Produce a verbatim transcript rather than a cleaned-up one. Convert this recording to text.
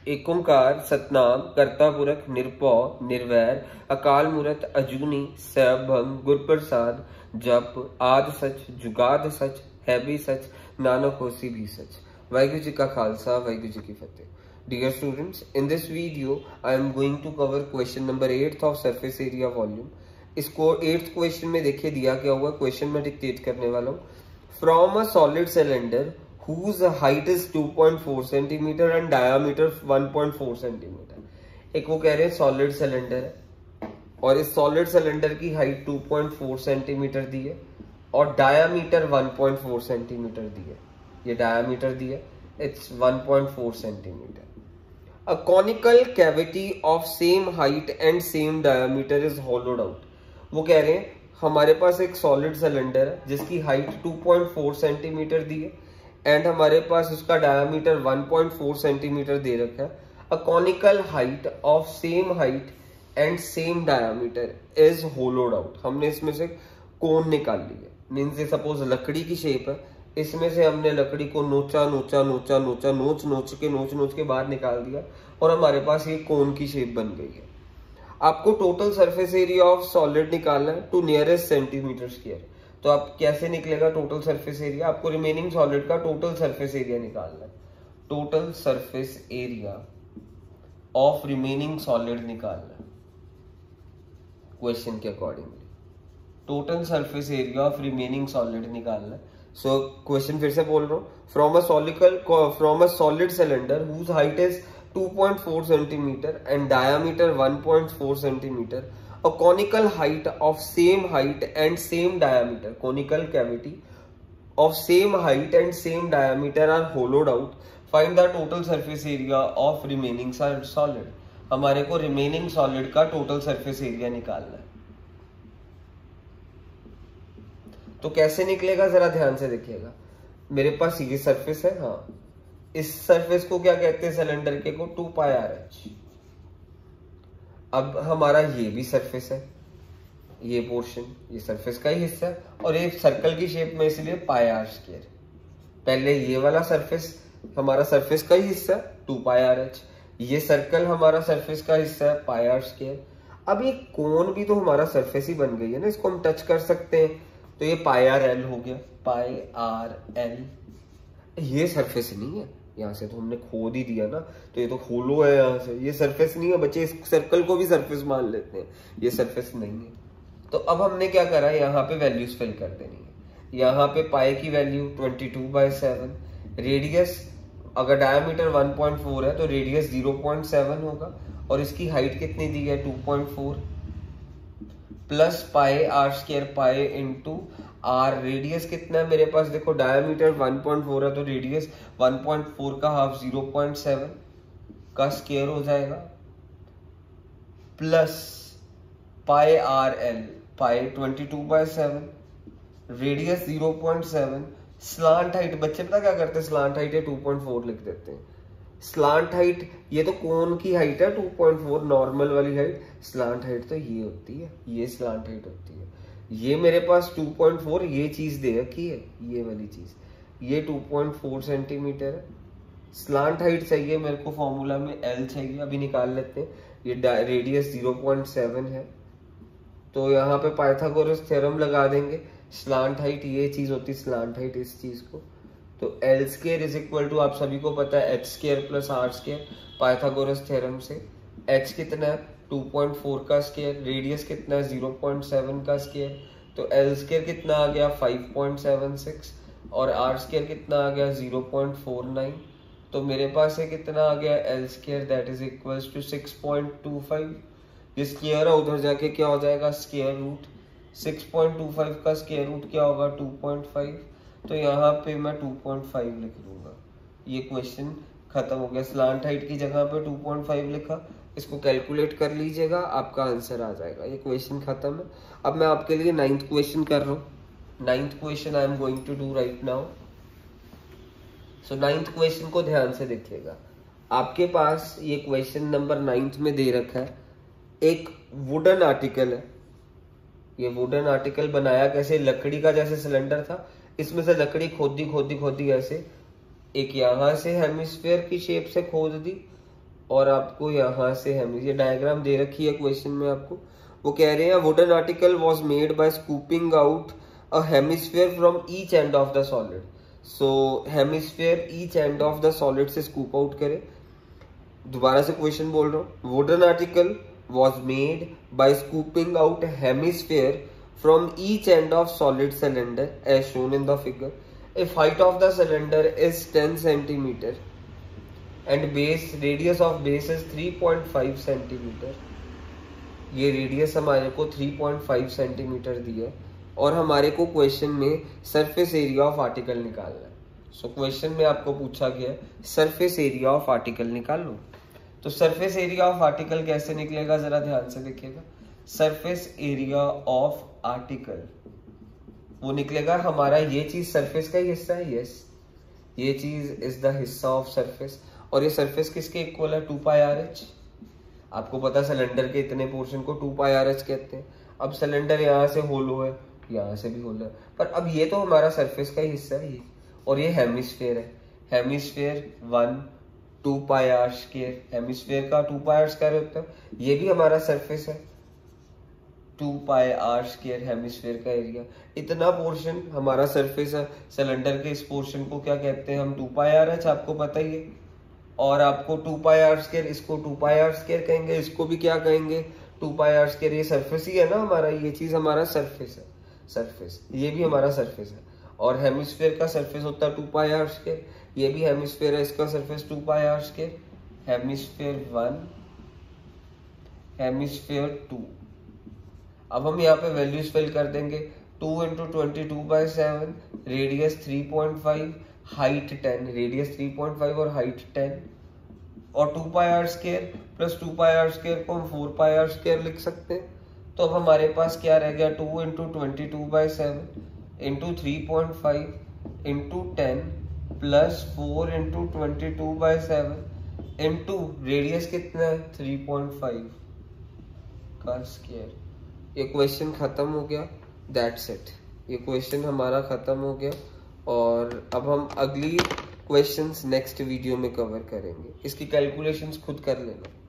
एक ओंकार सतनाम कर्ता पुरख निरभौ निर्वैर अकाल मूरत अजूनी सैभम गुरप्रसाद जप आद सच जुगाद सच है भी सच नानक होसी भी सच। वाहिगुरु जी का खालसा वाहिगुरु जी की फतेह। Dear students, in this video I am going to cover question number eighth of surface area volume। इसको eighth question में देखिए दिया क्या हुआ, क्वेश्चन में डिक्टेट करने वाला हूँ। From a solid cylinder whose height is two point four centimeter and diameter one point four centimeter। एक वो कह रहे हैं सॉलिड सिलेंडर है और इस सॉलिड सिलेंडर की height two point four centimetre दी है और diameter one point four centimetre दी है। ये डायामीटर दी है, it's one point four centimetre. A conical cavity of same height and same diameter is hollowed out। वो कह रहे हैं हमारे पास एक सॉलिड सिलेंडर है जिसकी height two point four centimetre दी है एंड हमारे पास उसका diameter one point four centimetre दे रखा है। A conical height of same height and same diameter is hollowed out. हमने इसमें से कोन निकाल लिया, मीन्स सपोज लकड़ी की शेप है, इसमें से हमने लकड़ी को नोचा नोचा नोचा नोचा नोच नोच के नोच नोच के बाहर निकाल दिया और हमारे पास ये कोन की शेप बन गई है। आपको total surface area of solid निकालना है टू नियरेस्ट सेंटीमीटर स्क्वायर। तो आप कैसे निकलेगा टोटल सरफेस एरिया? आपको रिमेनिंग सॉलिड का टोटल सरफेस एरिया निकालना है। Total surface area of remaining solid निकालना है क्वेश्चन के accordingly. Total surface area of remaining solid निकालना है। सो क्वेश्चन फिर से बोल रहा हूँ, फ्रॉम अ सॉलिकल from a solid cylinder whose height is two point four centimeter and diameter one point four centimeter, a conical height of same height and same diameter, conical cavity of same height and same diameter are hollowed out, find the total surface area of remaining solid। हमारे को remaining solid का total surface area निकालना है। तो कैसे निकलेगा जरा ध्यान से देखिएगा। मेरे पास ये सरफेस है, हाँ, इस सरफेस को क्या कहते हैं सिलेंडर के को टू पाई आर एच। अब हमारा ये भी सरफेस है, ये पोर्शन ये सरफेस का ही हिस्सा है और ये सर्कल की शेप में इसलिए पाई आर स्क्वायर। पहले ये वाला सरफेस हमारा सरफेस का ही हिस्सा है टू पाई आर एच, ये सर्कल हमारा सरफेस का हिस्सा है पाई आर स्क्वायर। अब ये कोन भी तो हमारा सरफेस ही बन गई है ना, इसको हम टच कर सकते हैं तो ये पाई आर एल हो गया, पाई आर एल। ये सरफेस नहीं है, यहाँ से तो हमने खोद ही दिया ना, तो ये तो होलो है, यहाँ से ये सरफेस नहीं है। बच्चे इस सर्कल को भी सरफेस मान लेते हैं, ये सरफेस नहीं है। तो अब हमने क्या करा, यहाँ पे वैल्यूज फिल कर देनी है। यहाँ पे पाई की वैल्यू बाईस बाय सेवन, रेडियस अगर डायमीटर one point four है तो रेडियस zero point seven होगा और इसकी हाइट कितनी दी है two point four plus pi r square pi into r. Radius कितना है मेरे पास, देखो डायमीटर one point four है तो रेडियस one point four का हाफ zero point seven का स्क्वायर हो जाएगा plus pi r l pi बाईस by seven, radius zero point seven, slant height. बच्चे पता क्या करते हैं, स्लांट हाइट है two point four लिख देते हैं। स्लांट हाइट ये तो कोन की हाइट है two point four, नॉर्मल वाली हाइट। स्लांट हाइट तो ये होती है, ये स्लांट हाइट होती है। ये मेरे पास two point four ये चीज दे रखी है, ये वाली चीज, ये two point four सेंटीमीटर है। स्लांट हाइट चाहिए मेरे को, फॉर्मूला में एल चाहिए, अभी निकाल लेते हैं। ये रेडियस zero point seven है तो यहाँ पे पाइथागोरस थ्योरम लगा देंगे। स्लांट हाइट ये चीज होती है, स्लांट हाइट इस चीज को, तो l square is equal to, आप सभी को पता है, h square plus r square Pythagoras theorem से। एच कितना है two point four का स्क्वायर, रेडियस कितना है zero point seven का स्क्वायर, तो एल स्क्वायर कितना आ गया five point seven six और आर स्क्वायर कितना आ गया zero point four nine। तो मेरे पास है कितना आ गया l square, that is equals to six point two five। ये स्क्वायर है उधर जाके क्या हो जाएगा, square root. six point two five का स्क्वायर रूट क्या होगा two point five, तो यहाँ पे मैं two point five लिख दूंगा। ये क्वेश्चन खत्म हो गया। स्लांट हाइट की जगह पे two point five लिखा, इसको कैलकुलेट कर लीजिएगा, आपका आंसर आ जाएगा। ये क्वेश्चन खत्म है। अब मैं आपके लिए नाइन्थ क्वेश्चन कर रहा हूँ। Ninth question I am going to do right now. So ninth question को ध्यान से देखिएगा। आपके पास ये क्वेश्चन नंबर नाइन्थ में दे रखा है, एक वुडन आर्टिकल है। ये वुडन आर्टिकल बनाया कैसे, लकड़ी का जैसे सिलेंडर था, इसमें से लकड़ी खोदी खोदी खोदी ऐसे, एक यहाँ से हेमिस्फेयर की शेप से खोद दी और आपको यहाँ से हम ये डायग्राम दे रखी है क्वेश्चन में आपको। वो कह रहे हैं wooden article was made by scooping out a hemisphere from each end of the solid. So hemisphere each end of the solid से स्कूप आउट करे। दोबारा से क्वेश्चन बोल रहा हूँ, wooden article was made by scooping out hemisphere from each end of solid cylinder as shown in the figure. If height of the cylinder is ten centimetre and base radius of base is three point five centimetre. ये radius हमारे को three point five centimetre दी है और हमारे को question में surface area of article निकालना है। सो so, क्वेश्चन में आपको पूछा गया सरफेस एरिया ऑफ आर्टिकल निकाल लो। तो सरफेस एरिया ऑफ आर्टिकल कैसे निकलेगा, जरा ध्यान से देखिएगा। सरफेस एरिया ऑफ आर्टिकल वो निकलेगा हमारा, ये चीज सरफेस का ही हिस्सा है, यस ये चीज इज द हिस्सा ऑफ सरफेस और ये सरफेस किसके इक्वल है, टू पाई आर एच। आपको पता है सिलेंडर के इतने पोर्शन को टू पाई आर एच कहते हैं। अब सिलेंडर यहाँ से होलो है, यहाँ से भी होलो है, पर अब ये तो हमारा सरफेस का ही हिस्सा है ये, और ये हेमिस्फीयर है। Hemisphere one two pi r square, hemisphere का टू पाई आर स्क्वायर होता है, ये भी हमारा सरफेस है, two pi r square hemisphere का एरिया। इतना पोर्शन हमारा सरफेस है। सिलेंडर के इस पोर्शन को क्या कहते हैं हम, टू पाई आर एच, आपको पता ही है। और आपको टू पाई आर स्क्वायर, इसको टू पाई आर स्क्वायर कहेंगे, इसको भी क्या कहेंगे, टू पाई आर स्क्वायर। ये सरफेस ही है ना हमारा, ये चीज हमारा सरफेस है, सरफेस ये भी हमारा सरफेस है। और हेमिस्फीयर का सरफेस होता है टू पाई आर स्क्वायर, ये भी हेमिस्फीयर है, इसका surface two pi r square. Hemisphere one, hemisphere two. अब हम यहाँ पे वैल्यूज फिल कर देंगे, two into twenty two by seven, radius three point five, height ten, radius three point five और हाइट टेन, और two pi r square plus two pi r square को हम फोर पाई आर स्क्वायर लिख सकते हैं। तो अब हमारे पास क्या रह गया, two into twenty two by seven into three point five into ten plus four into twenty two by seven into radius कितना है, थ्री पॉइंट फाइव का स्क्वायर। ये क्वेश्चन खत्म हो गया, दैट्स इट। ये क्वेश्चन हमारा खत्म हो गया और अब हम अगली क्वेश्चंस नेक्स्ट वीडियो में कवर करेंगे। इसकी कैलकुलेशंस खुद कर लेना।